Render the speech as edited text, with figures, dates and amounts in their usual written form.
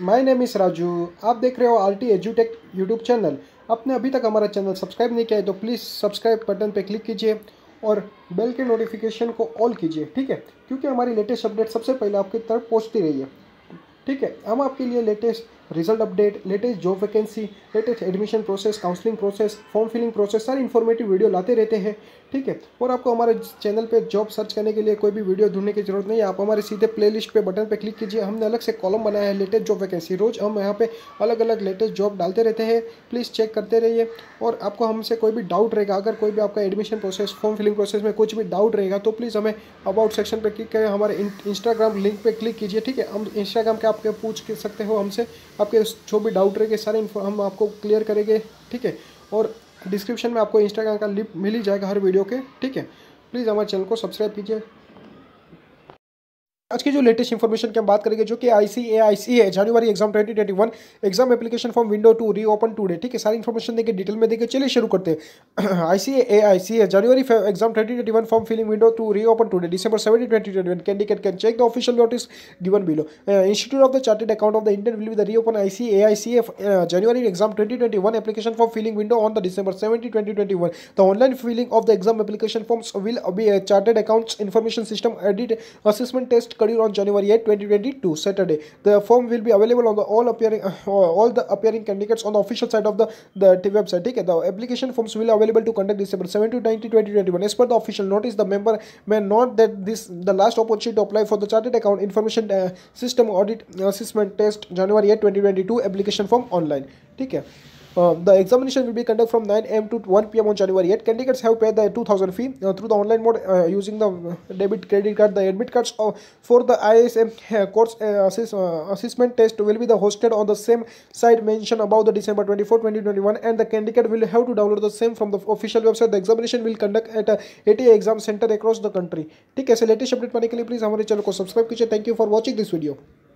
My name इस राजू। आप देख रहे हो आरटी एजुटेक यूट्यूब चैनल। आपने अभी तक हमारा चैनल सब्सक्राइब नहीं किया है तो प्लीज़ सब्सक्राइब बटन पे क्लिक कीजिए और बेल के नोटिफिकेशन को ऑल कीजिए, ठीक है, क्योंकि हमारी लेटेस्ट अपडेट सबसे पहले आपकी तरफ पहुंचती रही है। ठीक है, हम आपके लिए latest result update, latest job vacancy, latest admission process, counselling process, form filling process, सारी इन्फॉर्मेटिव वीडियो लाते रहते हैं। ठीक है, और आपको हमारे चैनल पे जॉब सर्च करने के लिए कोई भी वीडियो ढूंढने की जरूरत नहीं है। आप हमारे सीधे प्लेलिस्ट पे बटन पे क्लिक कीजिए। हमने अलग से कॉलम बनाया है लेटेस्ट जॉब वैकेंसी। रोज हम यहाँ पे अलग अलग लेटेस्ट जॉब डालते रहते हैं। प्लीज़ चेक करते रहिए। और आपको हमसे कोई भी डाउट रहेगा, अगर कोई भी आपका admission process, form filling process में कुछ भी डाउट रहेगा तो प्लीज़ हमें अबाउट सेक्शन पे क्लिक करें, हमारे इंस्टाग्राम लिंक पे क्लिक कीजिए। ठीक है, हम इंस्टाग्राम के आपके पूछ सकते हो हमसे, आपके जो भी डाउट रहेंगे सारे हम आपको क्लियर करेंगे। ठीक है, और डिस्क्रिप्शन में आपको इंस्टाग्राम का लिंक मिल ही जाएगा हर वीडियो के। ठीक है, प्लीज़ हमारे चैनल को सब्सक्राइब कीजिए। आज की जो लेटेस्ट इन्फॉर्मेशन की हम बात करेंगे, जो कि ICAI है, January exam 2021 exam application form window to reopen today. ठीक है, सारी इन्फॉर्मेशन देंगे, डिटेल में देंगे। चलिए शुरू करते हैं। ICAI January exam 2021 form filling window to reopen today December 17, 2021 candidate can check the official notice given below. Institute of the chartered account of the Indian will be the reopen ICAI January exam 2021 application form filling window on the December 17, 2021. The online filling of the exam application forms will be a chartered accounts information system audit assessment test scheduled on January 8, 2022, Saturday. The form will be available on the all the appearing candidates on the official site of the website. ठीक है, the application forms will be available to conduct December 7 to 19, 2021. As per the official notice, the member may note that this the last opportunity to apply for the chartered account information system audit assessment test January 8, 2022 application form online. ठीक है. The examination will be conducted from 9 a.m. to 1 p.m. on January 8. Candidates have paid the 2,000 fee through the online mode using the debit credit card. The admit cards for the ISM course assessment test will be hosted on the same site mentioned above the December 24, 2021, and the candidate will have to download the same from the official website. The examination will conduct at a ATA exam center across the country. ठीक है, ऐसे latest update पाने के लिए please हमारे channel को subscribe कीजिए। Thank you for watching this video.